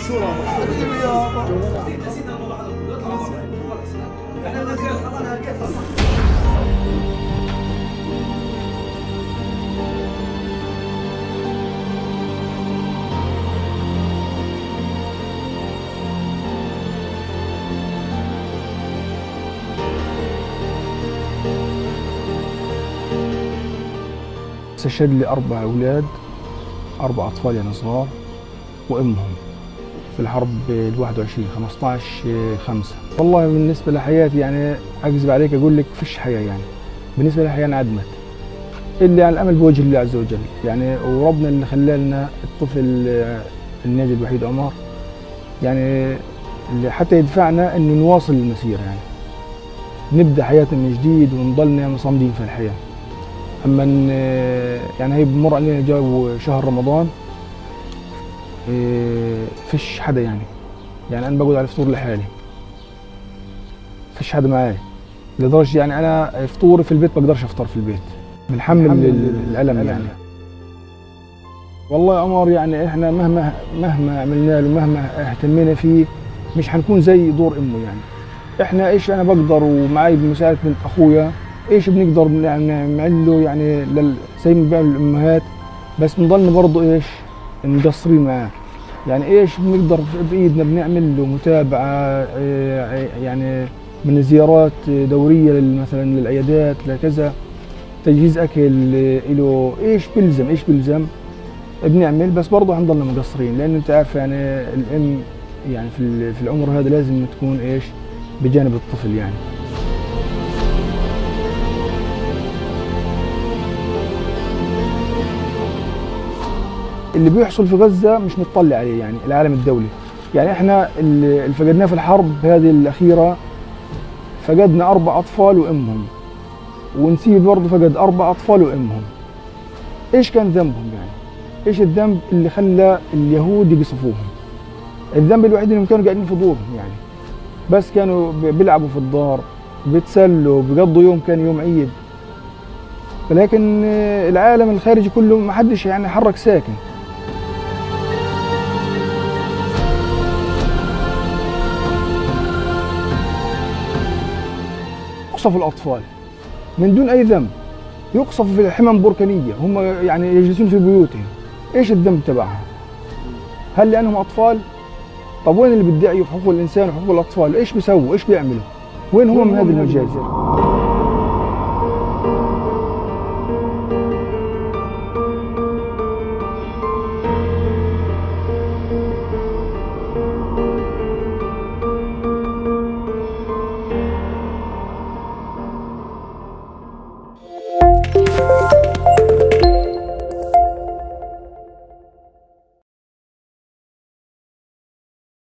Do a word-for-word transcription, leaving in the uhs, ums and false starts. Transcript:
الصورة استشهد لي أربع أولاد، أربع أطفال يعني صغار وأمهم في الحرب الواحد وعشرين خمسة عشر خمسة. والله بالنسبة لحياتي يعني أكذب عليك أقول لك فيش حياة يعني. بالنسبة للحياة انعدمت. إلا يعني الأمل بوجه الله عز وجل يعني، وربنا اللي خلى لنا الطفل الناجي الوحيد عمر يعني، اللي حتى يدفعنا إنه نواصل المسيرة يعني، نبدأ حياتنا من جديد ونضلنا مصمدين في الحياة. أما يعني هي بمر علينا جو شهر رمضان فيش حدا يعني يعني أنا بقعد على الفطور لحالي، فيش حدا معايا، لدرجة يعني أنا فطوري في البيت بقدرش أفطر في البيت، بنحمل الألم يعني. والله يا عمر يعني إحنا مهما مهما عملنا له مهما اهتمينا فيه مش هنكون زي دور أمه يعني. إحنا إيش أنا بقدر ومعي بمساعدة بنت أخويا ايش بنقدر نعمل له يعني زي ما بيعملوا الامهات، بس بنضلنا برضه ايش مقصرين معاه يعني. ايش بنقدر بايدنا بنعمل له متابعه يعني من زيارات دوريه مثلا للعيادات لكذا، تجهيز اكل له، ايش بيلزم ايش بيلزم بنعمل، بس برضه هنضلنا مقصرين لان انت عارف يعني الام يعني في في العمر هذا لازم تكون ايش بجانب الطفل يعني. اللي بيحصل في غزة مش متطلع عليه يعني العالم الدولي يعني. احنا اللي فقدناه في الحرب هذه الأخيرة فقدنا أربع أطفال وأمهم، ونسيب برضه فقد أربع أطفال وأمهم. إيش كان ذنبهم يعني؟ إيش الذنب اللي خلى اليهود يقصفوهم؟ الذنب الوحيد إنهم كانوا قاعدين في دورهم يعني، بس كانوا بيلعبوا في الدار، بيتسلوا، بيقضوا يوم كان يوم عيد، ولكن العالم الخارجي كله ما حدش يعني حرك ساكن. يقصفوا الأطفال من دون أي ذنب، يقصفوا في حمم بركانية هم يعني يجلسون في بيوتهم. إيش الذنب تبعهم؟ هل لأنهم أطفال؟ طب وين اللي بيدعيوا في حقوق الإنسان وحقوق الأطفال؟ إيش بيسووا؟ إيش بيعملوا؟ وين هم من هذه المجازر؟